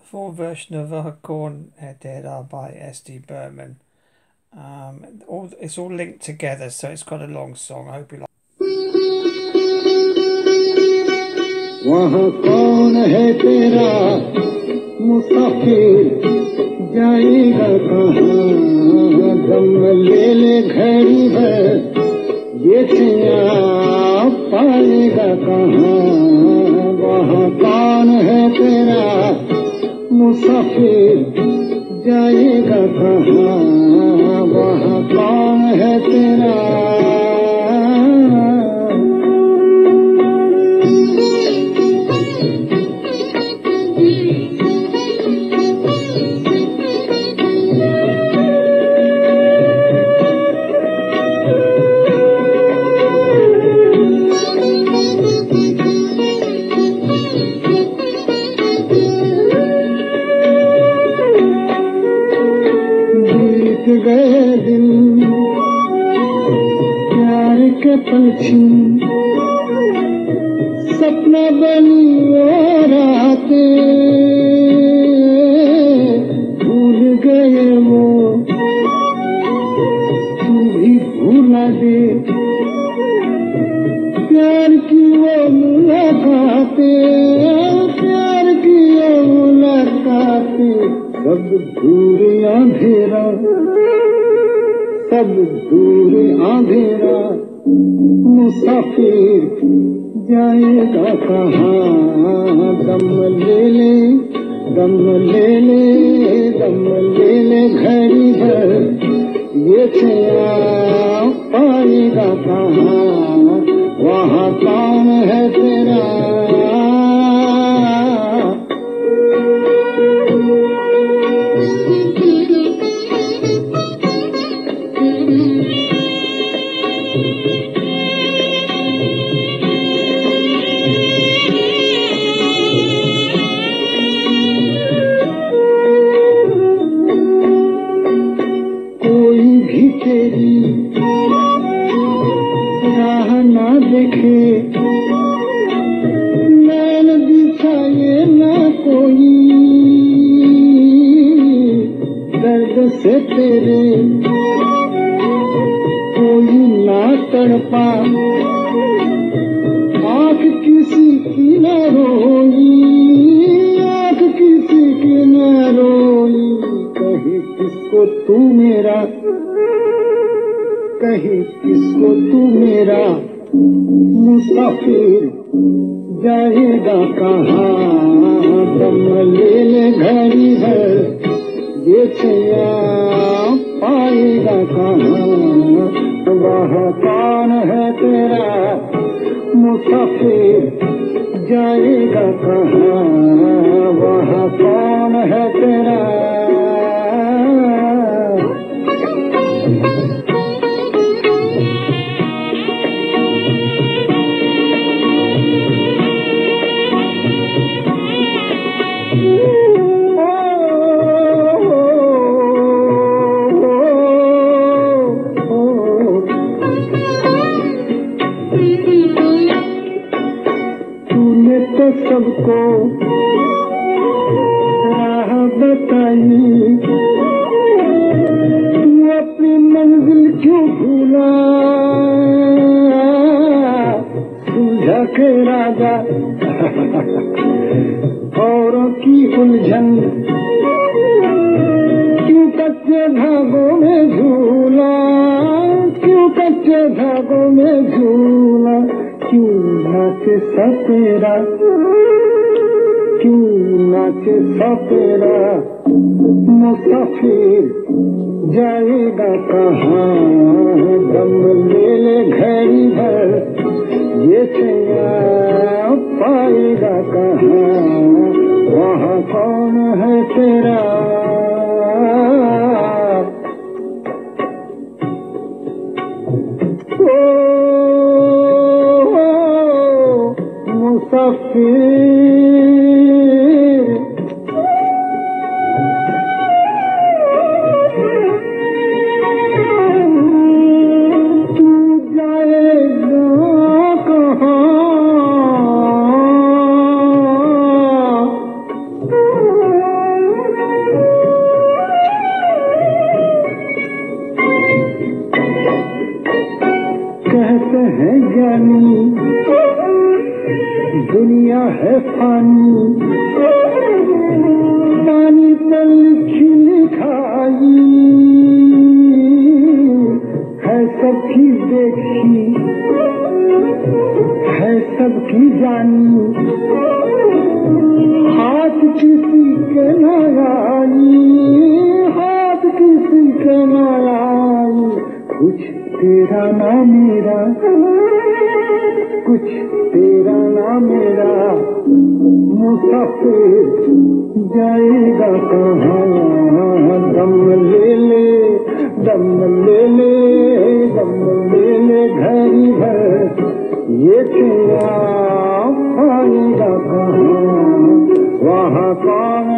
full version of Kaun, Tera by Burman. It's all linked together, so it's got a long song. I hope you like. वहाँ कौन है तेरा मुसाफिर जाएगा कहाँ दम ले ले घड़ी भर ये चिया पाएगा कहाँ वहाँ कौन है तेरा मुसाफिर जाएगा कहाँ वहाँ कौन है तेरा गए दिन प्यार के पंछी सपना बनी वो रातें भूल गए वो तू भी भूला दे प्यार की वो मुलाकातें प्यार की वो मुलाकातें सब दूर अंधेरा सब दूर अंधेरा मुसाफिर जाएगा कहाँ दम ले ले दम ले ले दम ले ले घड़ी भर ये छया पाएगा कहाँ वहाँ कौन है तेरा तेरी राह ना देखे नैन दिखाए ना कोई दर्द से तेरे कोई ना तड़पा आँख किसी की न रोई आँख किसी की न रोई कहे किसको तू मेरा कहे किसको तू मेरा मुसाफिर जाएगा कहाँ दम ले ले घड़ी भर ये छया पाएगा कहाँ वहाँ कौन है तेरा मुसाफिर जाएगा कहाँ वहाँ कौन है तेरा सबको राह बताई तू अपनी मंजिल क्यों भूला सुलझा के राजा औरों की उलझन क्यों कच्चे धागों में झूला क्यों कच्चे धागों में झूला क्यों नाचे सपेरा क्यों नाचे सपेरा मुसाफिर जाएगा कहाँ दम ले ले घड़ी भर ये छया पाएगा कहाँ वहाँ कौन है तेरा मुसाफिर तू जाएगा कहाँ पानी पानी पर लिखी लिखाई है सबकी देखी है सबकी जानी हाथ किसी के न आई हाथ किसी के न आई कुछ तेरा ना मेरा कुछ तेरा ना मेरा मुसाफिर जाएगा कहाँ दम ले ले दम ले ले दम ले ले घड़ी भर ये तेरा आएगा कहाँ वहाँ कौन